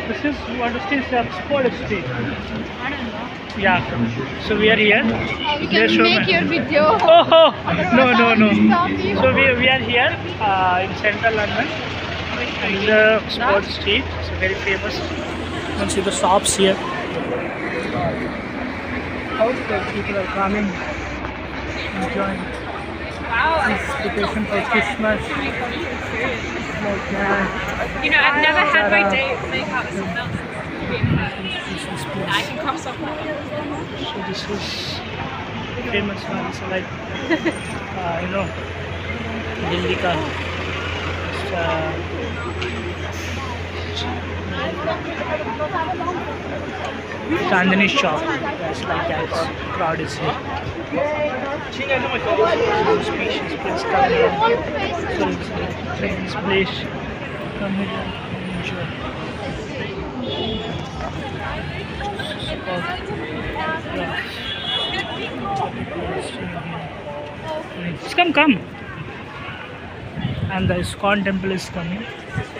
This is what is this sport street. I don't know. Yeah. So we are here. We They can show make me- your video. Oh no no no. Stop you. So we are here in central London. And this is a sport street. It's very famous. You can see the shops here. How the people are coming, enjoying. Anticipation for Christmas. Like that. You know, I've never had my day make out with someone else. This place. I can cross off my So this is famous one. So like, you know, Delhi ka Chandni shop. That's like that. Crowd is here. Species place come here. So it's this place. Come here and enjoy. Just come. And the ISKCON temple is coming.